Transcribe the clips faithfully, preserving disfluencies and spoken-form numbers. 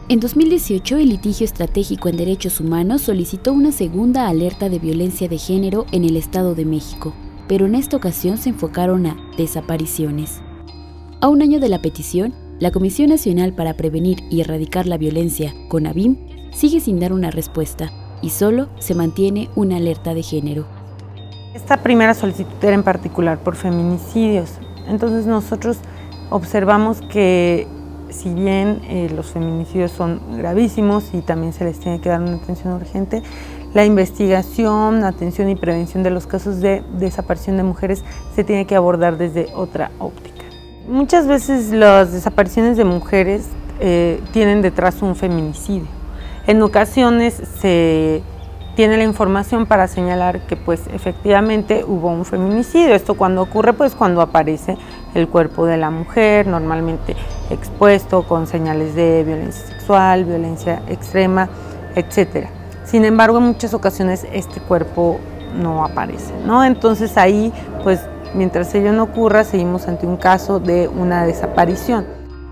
En dos mil dieciocho, el Litigio Estratégico en Derechos Humanos solicitó una segunda alerta de violencia de género en el Estado de México, pero en esta ocasión se enfocaron a desapariciones. A un año de la petición, la Comisión Nacional para Prevenir y Erradicar la Violencia, CONAVIM, sigue sin dar una respuesta y solo se mantiene una alerta de género. Esta primera solicitud era en particular por feminicidios, entonces nosotros observamos que si bien eh, los feminicidios son gravísimos y también se les tiene que dar una atención urgente, la investigación, atención y prevención de los casos de desaparición de mujeres se tiene que abordar desde otra óptica. Muchas veces las desapariciones de mujeres eh, tienen detrás un feminicidio. En ocasiones se tiene la información para señalar que pues efectivamente hubo un feminicidio. Esto cuando ocurre, pues cuando aparece el cuerpo de la mujer, normalmente expuesto con señales de violencia sexual, violencia extrema, etcétera. Sin embargo, en muchas ocasiones este cuerpo no aparece, ¿no? Entonces ahí, pues mientras ello no ocurra, seguimos ante un caso de una desaparición.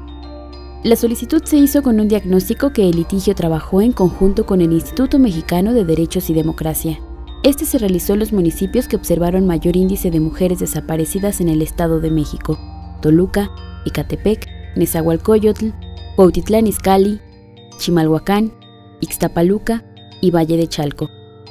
La solicitud se hizo con un diagnóstico que el litigio trabajó en conjunto con el Instituto Mexicano de Derechos y Democracia. Este se realizó en los municipios que observaron mayor índice de mujeres desaparecidas en el Estado de México: Toluca, Ecatepec, Nezahualcóyotl, Cuautitlán Izcalli, Chimalhuacán, Ixtapaluca y Valle de Chalco.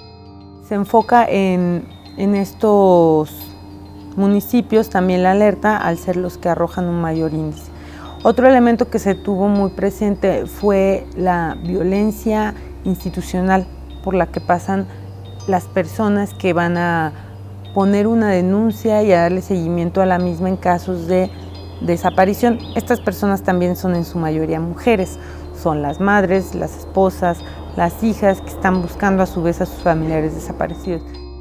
Se enfoca en, en estos municipios también la alerta al ser los que arrojan un mayor índice. Otro elemento que se tuvo muy presente fue la violencia institucional por la que pasan las personas que van a poner una denuncia y a darle seguimiento a la misma en casos de desaparición. Estas personas también son en su mayoría mujeres, son las madres, las esposas, las hijas que están buscando a su vez a sus familiares desaparecidos.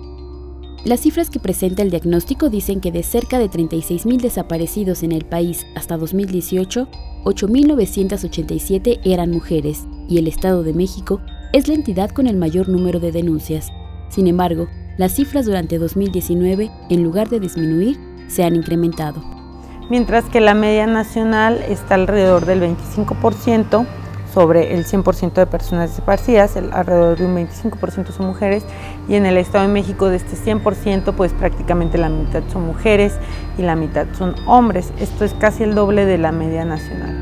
Las cifras que presenta el diagnóstico dicen que de cerca de treinta y seis mil desaparecidos en el país hasta dos mil dieciocho, ocho mil novecientas ochenta y siete eran mujeres, y el Estado de México es la entidad con el mayor número de denuncias. Sin embargo, las cifras durante dos mil diecinueve, en lugar de disminuir, se han incrementado. Mientras que la media nacional está alrededor del veinticinco por ciento sobre el cien por ciento de personas desaparecidas, alrededor de un veinticinco por ciento son mujeres, y en el Estado de México de este cien por ciento pues prácticamente la mitad son mujeres y la mitad son hombres. Esto es casi el doble de la media nacional.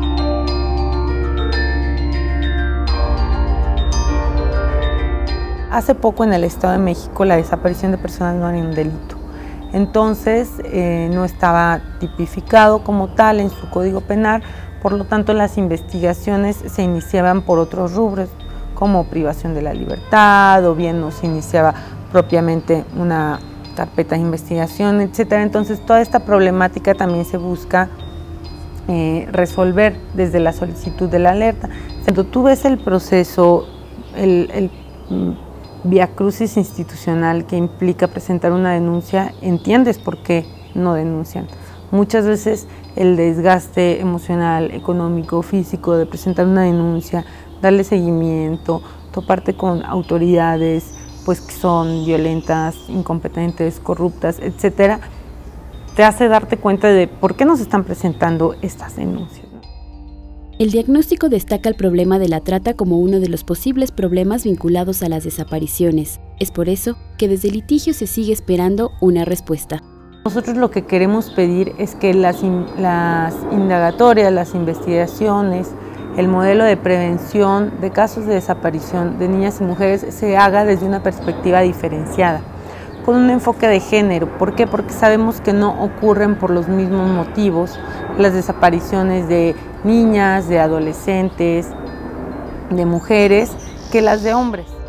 Hace poco en el Estado de México la desaparición de personas no era un delito, entonces eh, no estaba tipificado como tal en su Código Penal. Por lo tanto, las investigaciones se iniciaban por otros rubros, como privación de la libertad, o bien no se iniciaba propiamente una carpeta de investigación, etcétera. Entonces, toda esta problemática también se busca eh, resolver desde la solicitud de la alerta. Cuando tú ves el proceso, el, el viacrucis institucional que implica presentar una denuncia, entiendes por qué no denuncian. Muchas veces el desgaste emocional, económico, físico de presentar una denuncia, darle seguimiento, toparte con autoridades pues que son violentas, incompetentes, corruptas, etcétera, te hace darte cuenta de por qué nos están presentando estas denuncias. El diagnóstico destaca el problema de la trata como uno de los posibles problemas vinculados a las desapariciones. Es por eso que desde el litigio se sigue esperando una respuesta. Nosotros lo que queremos pedir es que las, in, las indagatorias, las investigaciones, el modelo de prevención de casos de desaparición de niñas y mujeres se haga desde una perspectiva diferenciada, con un enfoque de género. ¿Por qué? Porque sabemos que no ocurren por los mismos motivos las desapariciones de niñas, de adolescentes, de mujeres, que las de hombres.